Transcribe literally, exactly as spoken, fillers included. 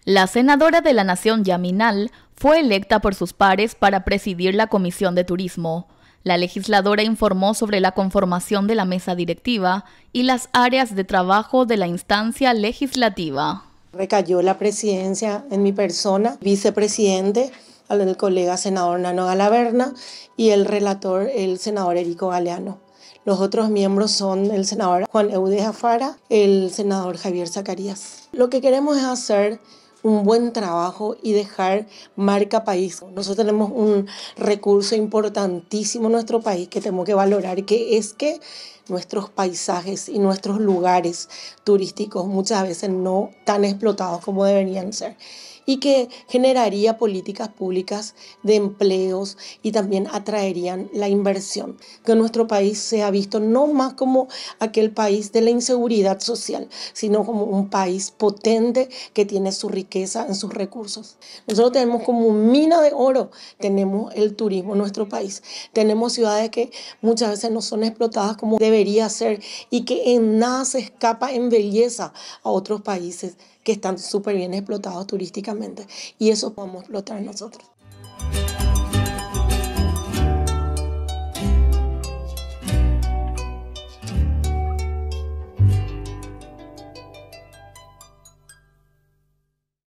La senadora de la Nación Yaminal fue electa por sus pares para presidir la Comisión de Turismo. La legisladora informó sobre la conformación de la mesa directiva y las áreas de trabajo de la instancia legislativa. Recayó la presidencia en mi persona, vicepresidente, el colega senador Nano Galaverna y el relator, el senador Erico Galeano. Los otros miembros son el senador Juan Eudes Jafara, el senador Javier Zacarías. Lo que queremos es hacer un buen trabajo y dejar marca país. Nosotros tenemos un recurso importantísimo en nuestro país que tenemos que valorar, que es que nuestros paisajes y nuestros lugares turísticos muchas veces no tan explotados como deberían ser, y que generaría políticas públicas de empleos y también atraerían la inversión. Que nuestro país sea visto no más como aquel país de la inseguridad social, sino como un país potente que tiene su riqueza en sus recursos. Nosotros tenemos como mina de oro, tenemos el turismo en nuestro país. Tenemos ciudades que muchas veces no son explotadas como debería ser y que en nada se escapa en belleza a otros países que están súper bien explotados turísticamente, y eso podemos explotar nosotros.